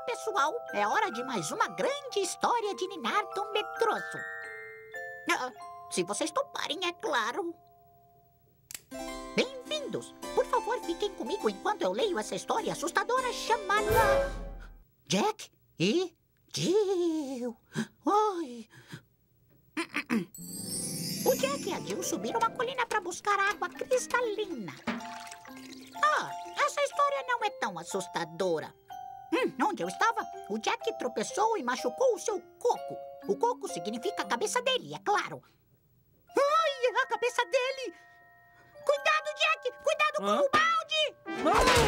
pessoal, é hora de mais uma grande história de Ninardo Medroso. Se vocês toparem, é claro. Bem-vindos. Por favor, fiquem comigo enquanto eu leio essa história assustadora chamada... Jack e Jill. Ai. O Jack e a Jill subiram uma colina para buscar água cristalina. Essa história não é tão assustadora. Onde eu estava, o Jack tropeçou e machucou o seu coco. O coco significa a cabeça dele, é claro. Ai, a cabeça dele! Cuidado, Jack! Cuidado com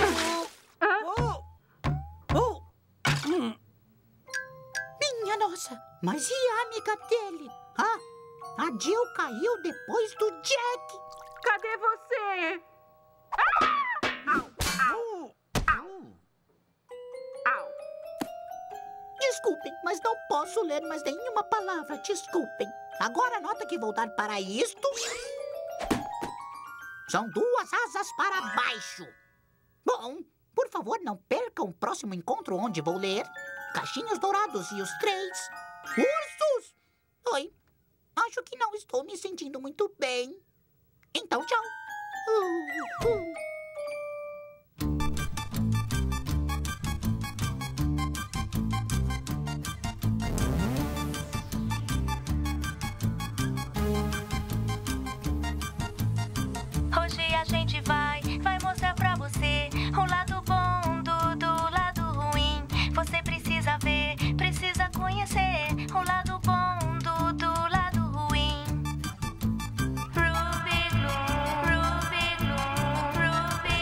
o balde! Minha nossa! Mas e a amiga dele? A Jill caiu depois do Jack. Cadê você? Desculpem, mas não posso ler mais nenhuma palavra. Desculpem. Agora nota que vou dar para isto. São 2 asas para baixo. Bom, por favor, não percam o próximo encontro onde vou ler Caixinhos Dourados e os 3 Ursos. Oi, acho que não estou me sentindo muito bem. Então, tchau. Hoje a gente vai mostrar pra você o lado bom do lado ruim. Você precisa ver, precisa conhecer o lado bom do lado ruim. Ruby Gloom, Ruby Gloom, Ruby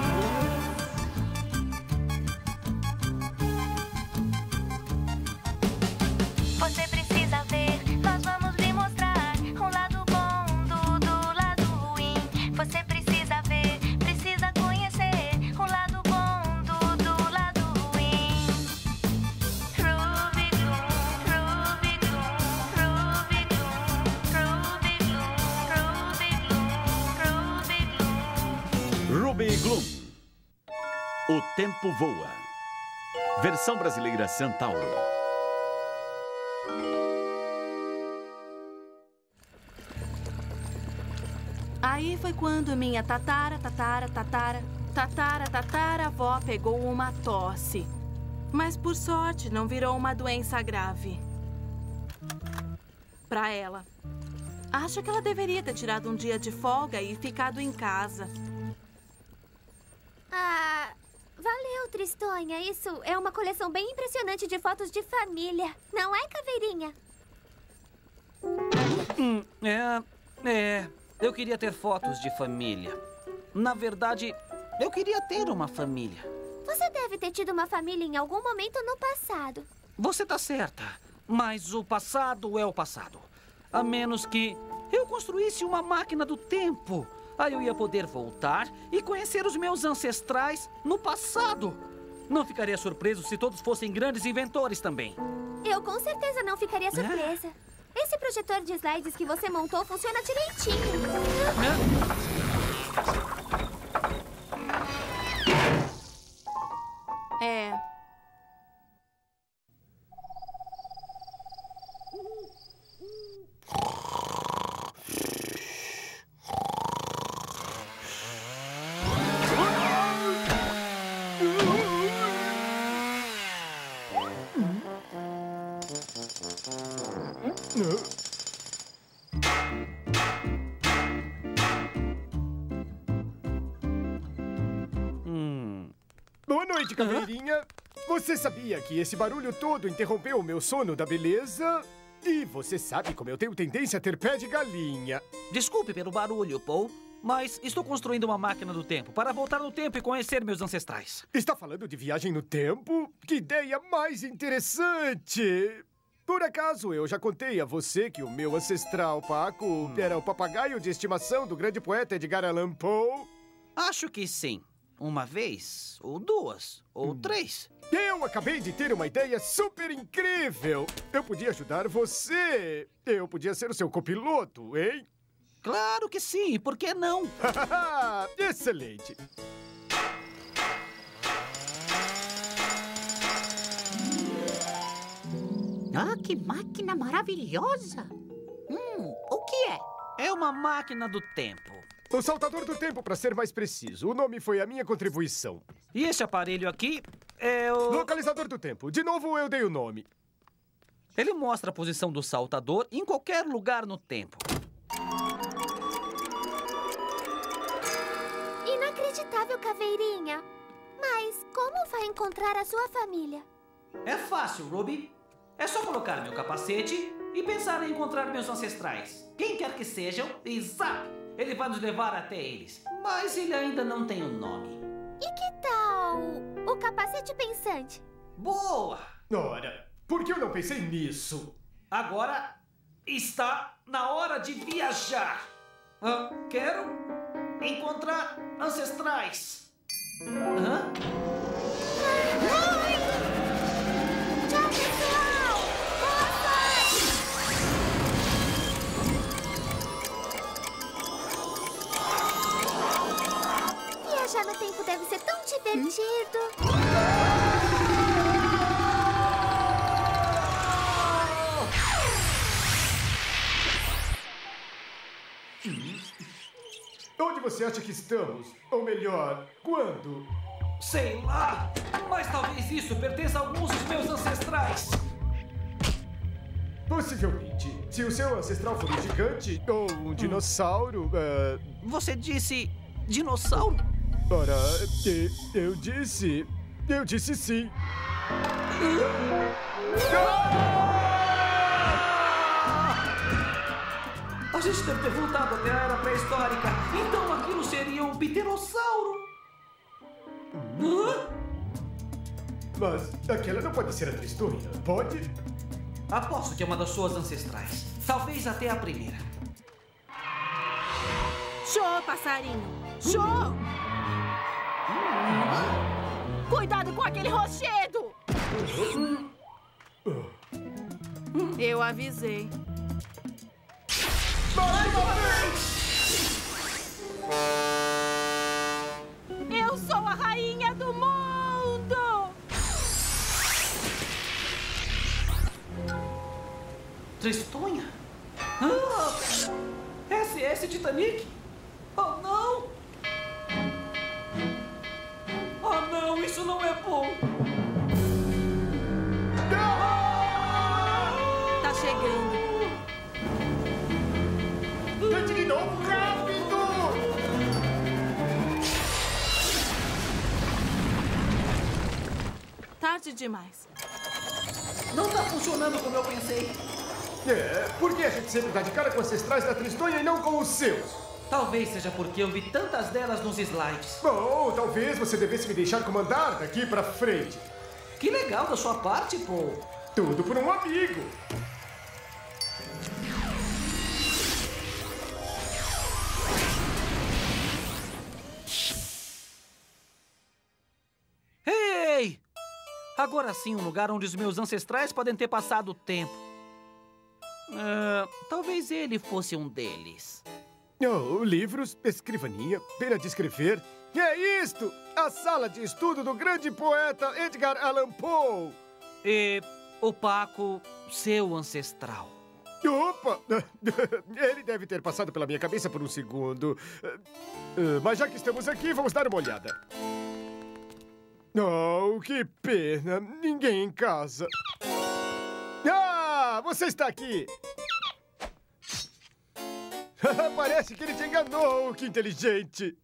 Gloom. Você precisa ver, nós vamos lhe mostrar o lado bom do lado ruim. Você precisa ver, precisa conhecer o lado bom do lado ruim. Ruby Gloom, Ruby Gloom, Ruby Gloom, Ruby Gloom, Ruby Gloom, Ruby Gloom. Ruby Gloom. O tempo voa. Versão brasileira Centauro. Aí foi quando minha tataravó pegou uma tosse. Mas por sorte não virou uma doença grave. Pra ela. Acho que ela deveria ter tirado um dia de folga e ficado em casa. Valeu, Tristonha. Isso é uma coleção bem impressionante de fotos de família. Não é, Caveirinha? Eu queria ter fotos de família. Na verdade, eu queria ter uma família. Você deve ter tido uma família em algum momento no passado. Você tá certa, mas o passado é o passado. A menos que eu construísse uma máquina do tempo. Aí eu ia poder voltar e conhecer os meus ancestrais no passado. Não ficaria surpreso se todos fossem grandes inventores também. Eu com certeza não ficaria surpresa. Esse projetor de slides que você montou funciona direitinho. Boa noite, Caveirinha. Você sabia que esse barulho todo interrompeu o meu sono da beleza? E você sabe como eu tenho tendência a ter pé de galinha. Desculpe pelo barulho, Paul, mas estou construindo uma máquina do tempo para voltar no tempo e conhecer meus ancestrais. Está falando de viagem no tempo? Que ideia mais interessante! Por acaso, eu já contei a você que o meu ancestral Paco era o papagaio de estimação do grande poeta Edgar Allan Poe? Acho que sim. Uma vez, ou 2, ou 3. Eu acabei de ter uma ideia super incrível. Eu podia ajudar você. Eu podia ser o seu copiloto, hein? Claro que sim. Por que não? Excelente. Ah, que máquina maravilhosa! O que é? É uma máquina do tempo. O saltador do tempo, para ser mais preciso. O nome foi a minha contribuição. E esse aparelho aqui é o... Localizador do tempo. De novo, eu dei o nome. Ele mostra a posição do saltador em qualquer lugar no tempo. Inacreditável, Caveirinha. Mas como vai encontrar a sua família? É fácil, Ruby. É só colocar meu capacete e pensar em encontrar meus ancestrais. Quem quer que sejam, e zap! Ele vai nos levar até eles. Mas ele ainda não tem um nome. E que tal o capacete pensante? Boa! Ora, por que eu não pensei nisso? Agora está na hora de viajar. Quero encontrar ancestrais. Tchau, pessoal! Boa sorte! Viajar no tempo deve ser tão divertido. Onde você acha que estamos? Ou melhor, quando? Sei lá, mas talvez isso pertença a alguns dos meus ancestrais. Possivelmente. Se o seu ancestral for um gigante ou um dinossauro... Você disse dinossauro? Ora, eu disse sim. A gente deve ter voltado até a era pré-histórica. Então aquilo seria um pterossauro. Mas aquela não pode ser a Tristonha, pode? Aposto que é uma das suas ancestrais. Talvez até a primeira. Show, passarinho! Show! Cuidado com aquele rochedo! Eu avisei. Eu sou a rainha do mundo! Tristonha? SS Titanic? Oh, não! Oh, não, isso não é bom! Tá chegando. Tente de novo, rápido! Tarde demais. Não tá funcionando como eu pensei. Por que a gente sempre dá de cara com ancestrais da Tristonha e não com os seus? Talvez seja porque eu vi tantas delas nos slides. Bom, talvez você devesse me deixar comandar daqui pra frente. Que legal da sua parte, Paul. Tudo por um amigo. Ei! Agora sim, um lugar onde os meus ancestrais podem ter passado o tempo. Talvez ele fosse um deles. Oh, livros, escrivaninha, pena de escrever. É isto! A sala de estudo do grande poeta Edgar Allan Poe. E o Paco, seu ancestral. Opa! Ele deve ter passado pela minha cabeça por um segundo. Mas já que estamos aqui, vamos dar uma olhada. Oh, que pena. Ninguém em casa. Ah, você está aqui. Parece que ele te enganou, que inteligente.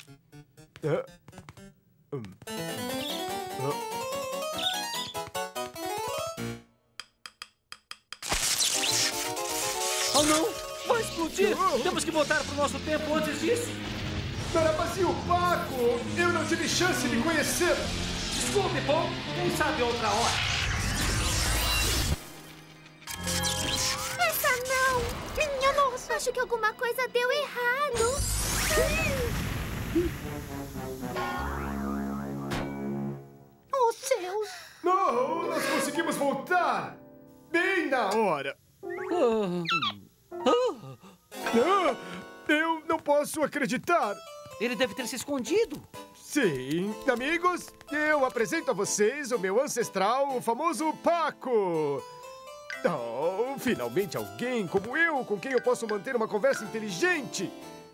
Oh, não! Vai explodir! Temos que voltar pro nosso tempo antes disso. Era vazio, Paco! Eu não tive chance de conhecer. Desculpe, Paul. Quem sabe outra hora. Essa não! Minha nossa! Acho que alguma coisa deu errado. Oh, céus! Não, nós conseguimos voltar! Bem na hora! Eu não posso acreditar! Ele deve ter se escondido. Sim, amigos, eu apresento a vocês o meu ancestral, o famoso Paco! Oh, finalmente alguém como eu, com quem eu posso manter uma conversa inteligente.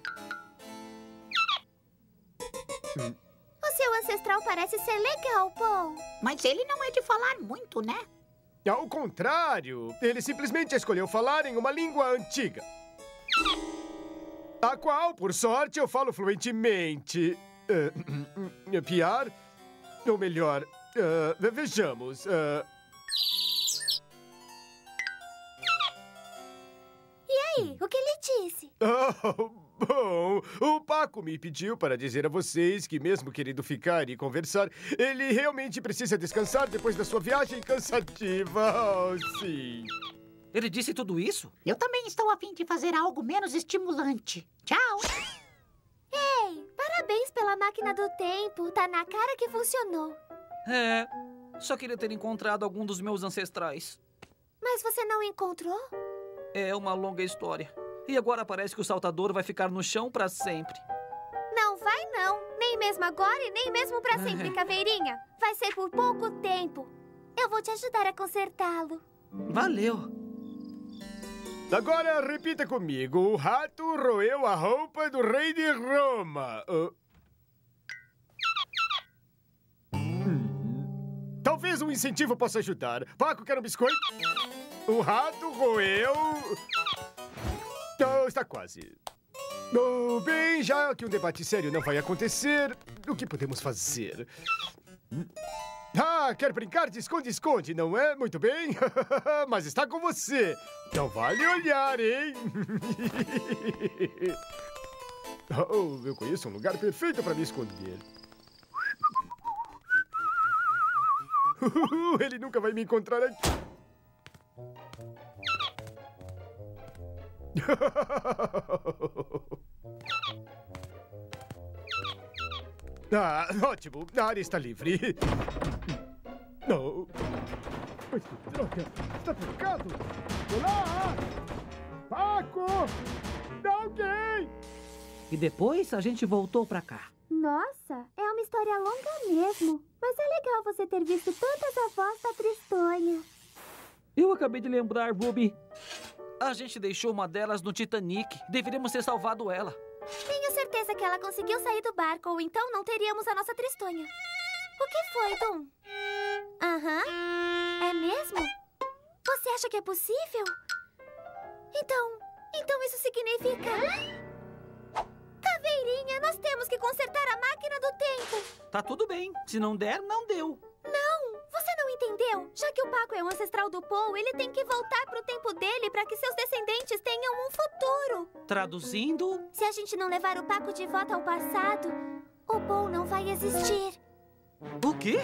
O seu ancestral parece ser legal, Paul. Mas ele não é de falar muito, né? Ao contrário, ele simplesmente escolheu falar em uma língua antiga. A qual, por sorte, eu falo fluentemente. Piar? Ou melhor, vejamos. E aí, o que ele disse? Oh, bom, o Paco me pediu para dizer a vocês que, mesmo querendo ficar e conversar, ele realmente precisa descansar depois da sua viagem cansativa. Oh, sim. Ele disse tudo isso? Eu também estou a fim de fazer algo menos estimulante. Tchau! Ei, parabéns pela máquina do tempo. Tá na cara que funcionou. É, só queria ter encontrado algum dos meus ancestrais. Mas você não encontrou? É uma longa história. E agora parece que o saltador vai ficar no chão pra sempre. Não vai não. Nem mesmo agora e nem mesmo pra sempre, Caveirinha. Vai ser por pouco tempo. Eu vou te ajudar a consertá-lo. Valeu. Agora repita comigo. O rato roeu a roupa do rei de Roma. Talvez um incentivo possa ajudar. Paco, quer um biscoito? O rato roeu... Oh, está quase. Oh, bem, já que um debate sério não vai acontecer, o que podemos fazer? Ah, quer brincar de esconde-esconde, não é? Muito bem. Mas está com você. Não vale olhar, hein? Oh, eu conheço um lugar perfeito para me esconder. Ele nunca vai me encontrar aqui. Ah, ótimo. A área está livre. Não. Mas que droga! Está trancado! Olá! Paco! Dá alguém! E depois a gente voltou pra cá. Nossa, é uma história longa mesmo. Mas é legal você ter visto tantas avós da Tristonha. Eu acabei de lembrar, Ruby. A gente deixou uma delas no Titanic. Deveríamos ter salvado ela. Tenho certeza que ela conseguiu sair do barco, ou então não teríamos a nossa Tristonha. O que foi, Dom? Aham. É mesmo? Você acha que é possível? Então isso significa... Caveirinha, nós temos que consertar a máquina do tempo. Tá tudo bem. Se não der, não deu. Não, você não entendeu. Já que o Paco é o ancestral do Paul, ele tem que voltar pro tempo dele para que seus descendentes tenham um futuro. Traduzindo... Se a gente não levar o Paco de volta ao passado, o Paul não vai existir. O quê?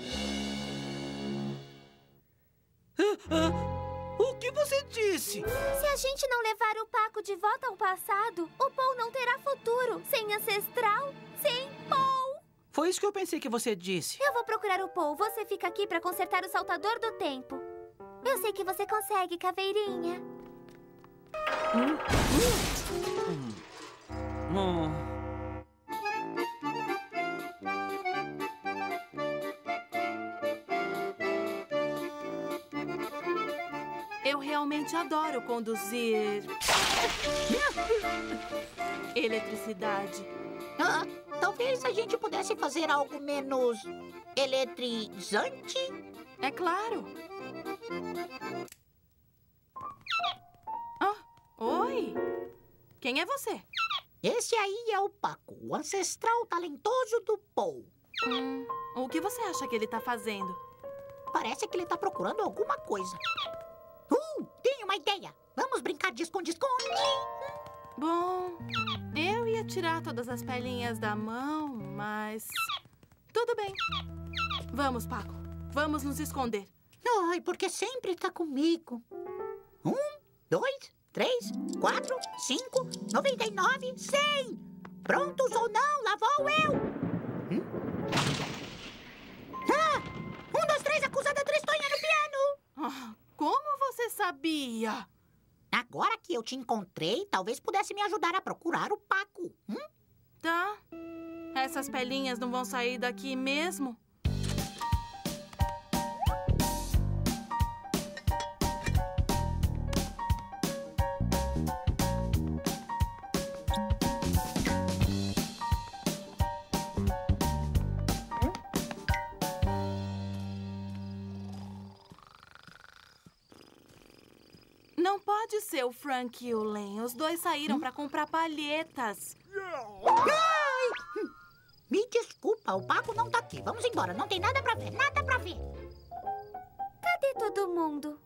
O que você disse? Se a gente não levar o Paco de volta ao passado, o Paul não terá futuro. Sem ancestral, sem Paul. Foi isso que eu pensei que você disse. Eu vou procurar o Paul. Você fica aqui para consertar o saltador do tempo. Eu sei que você consegue, Caveirinha. Eu realmente adoro conduzir... eletricidade. Ah, talvez a gente pudesse fazer algo menos eletrizante? É claro. Ah, oi. Quem é você? Esse aí é o Paco, o ancestral talentoso do Paul. O que você acha que ele tá fazendo? Parece que ele tá procurando alguma coisa. Tenho uma ideia. Vamos brincar de esconde-esconde? Bom, eu ia tirar todas as pelinhas da mão, mas... tudo bem. Vamos, Paco. Vamos nos esconder. Ai, porque sempre tá comigo. 1, 2, 3, 4, 5, 99, 100. Prontos ou não? Lá vou eu. 1, 2, 3, acusada Tristonha no piano. Como você sabia? Agora que eu te encontrei, talvez pudesse me ajudar a procurar o Paco. Tá. Essas pelinhas não vão sair daqui mesmo? pode ser o Frank e o Len. Os dois saíram pra comprar palhetas. Me desculpa, o Paco não tá aqui. Vamos embora, não tem nada pra ver, nada pra ver. Cadê todo mundo?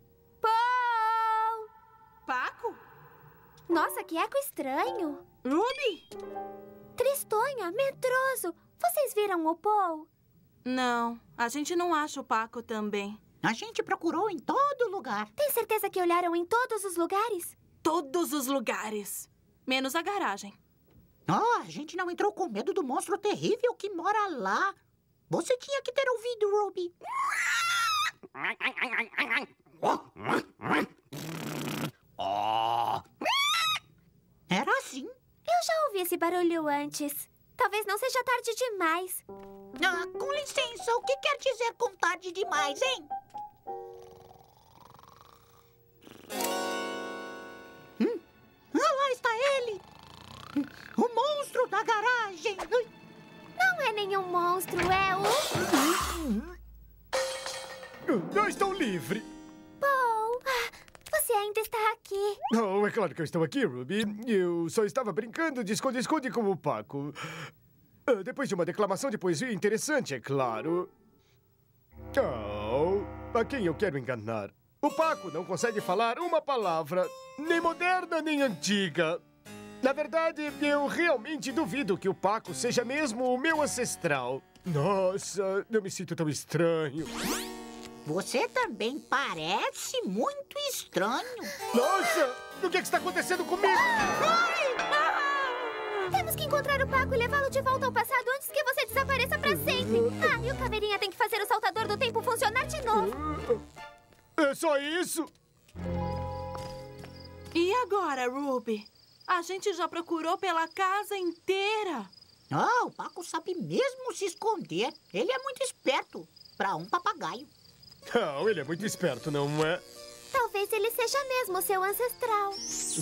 Paul! Paco? Nossa, que eco estranho. Ruby? Tristonha, medroso. Vocês viram o Paul? Não, a gente não acha o Paco também. A gente procurou em todo lugar. Tem certeza que olharam em todos os lugares? Todos os lugares. Menos a garagem. A gente não entrou com medo do monstro terrível que mora lá. Você tinha que ter ouvido, Ruby. Era assim. Eu já ouvi esse barulho antes. Talvez não seja tarde demais. Com licença, o que quer dizer com tarde demais, hein? Lá está ele! O monstro da garagem! Não é nenhum monstro, é o... Eu estou livre. Paul, você ainda está aqui. Oh, é claro que eu estou aqui, Ruby. Eu só estava brincando de esconde-esconde com o Paco. Depois de uma declamação de poesia interessante, é claro. A quem eu quero enganar? O Paco não consegue falar uma palavra, nem moderna nem antiga. Na verdade, eu realmente duvido que o Paco seja mesmo o meu ancestral. Nossa, eu me sinto tão estranho. Você também parece muito estranho. Nossa, o que está acontecendo comigo? Temos que encontrar o Paco e levá-lo de volta ao passado antes que você desapareça pra sempre. E o Caveirinha tem que fazer o saltador do tempo funcionar de novo. É só isso? E agora, Ruby? A gente já procurou pela casa inteira. O Paco sabe mesmo se esconder. Ele é muito esperto para um papagaio. Não, ele é muito esperto, não é? Talvez ele seja mesmo seu ancestral.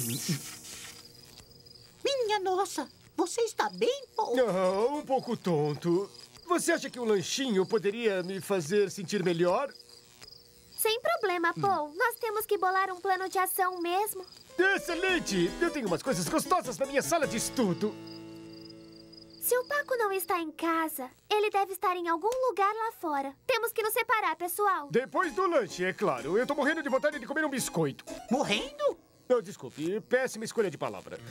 Minha nossa, você está bem, Paul? Um pouco tonto. Você acha que um lanchinho poderia me fazer sentir melhor? Sem problema, Paul. Nós temos que bolar um plano de ação mesmo. Excelente! Eu tenho umas coisas gostosas na minha sala de estudo. Se o Paco não está em casa, ele deve estar em algum lugar lá fora. Temos que nos separar, pessoal. Depois do lanche, é claro. Eu tô morrendo de vontade de comer um biscoito. Morrendo? Não, desculpe. Péssima escolha de palavra.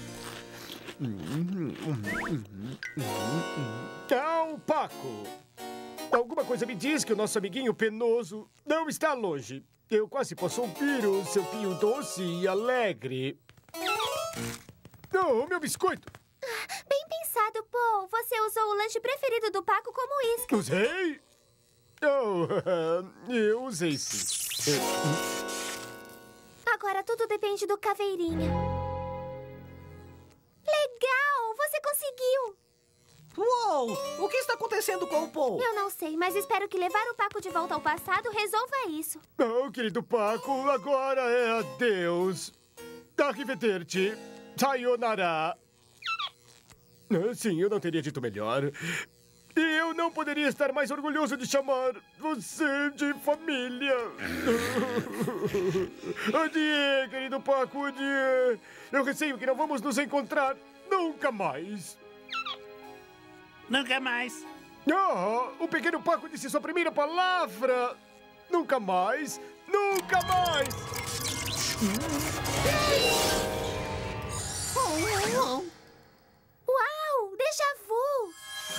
Paco! Alguma coisa me diz que o nosso amiguinho penoso não está longe. Eu quase posso ouvir o seu pio doce e alegre. Meu biscoito! Bem pensado, Paul. Você usou o lanche preferido do Paco como isca. Usei? Eu usei sim. Agora tudo depende do Caveirinha. Legal! Você conseguiu! Uou! O que está acontecendo com o Paul? Eu não sei, mas espero que levar o Paco de volta ao passado resolva isso. Querido Paco, agora é adeus. Arrivederci. Sayonara. Sim, eu não teria dito melhor. E eu não poderia estar mais orgulhoso de chamar você de família. Adie, querido Paco, adie. Eu receio que não vamos nos encontrar nunca mais. Nunca mais. O pequeno Paco disse sua primeira palavra. Nunca mais. Nunca mais. Uau! Déjà vu!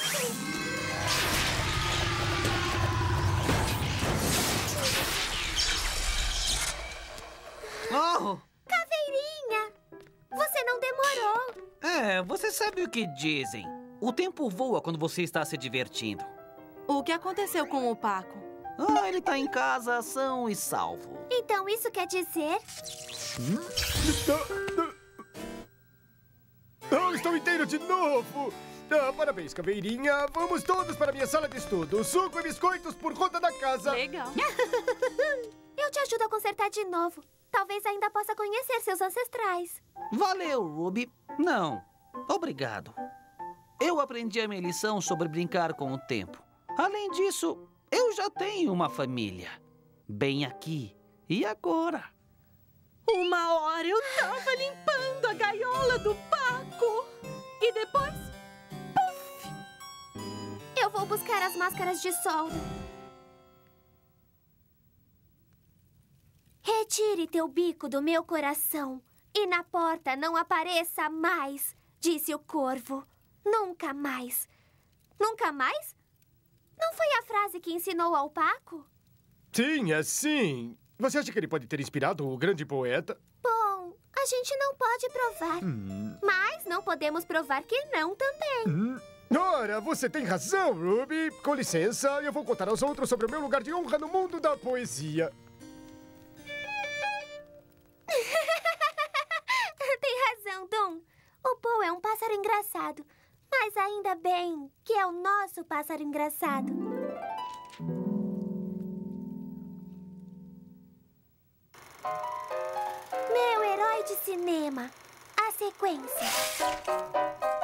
Caveirinha! Você não demorou. Você sabe o que dizem. O tempo voa quando você está se divertindo. O que aconteceu com o Paco? Ele está em casa, são e salvo. Então isso quer dizer... Estou inteiro de novo! Parabéns, Caveirinha. Vamos todos para minha sala de estudo. Suco e biscoitos por conta da casa. Legal. Eu te ajudo a consertar de novo. Talvez ainda possa conhecer seus ancestrais. Valeu, Ruby. Não, obrigado. Eu aprendi a minha lição sobre brincar com o tempo. Além disso, eu já tenho uma família. Bem aqui e agora. Uma hora eu tava limpando a gaiola do Paco. E depois... Puf! Eu vou buscar as máscaras de solda. Retire teu bico do meu coração e na porta não apareça mais, disse o corvo. Nunca mais. Nunca mais? Não foi a frase que ensinou ao Paco? Sim, é sim. Você acha que ele pode ter inspirado o grande poeta? Bom, a gente não pode provar. Mas não podemos provar que não também. Ora, você tem razão, Ruby. Com licença, eu vou contar aos outros sobre o meu lugar de honra no mundo da poesia. Tem razão, Dum. O Paul é um pássaro engraçado. Mas ainda bem que é o nosso pássaro engraçado. Meu herói de cinema. A sequência.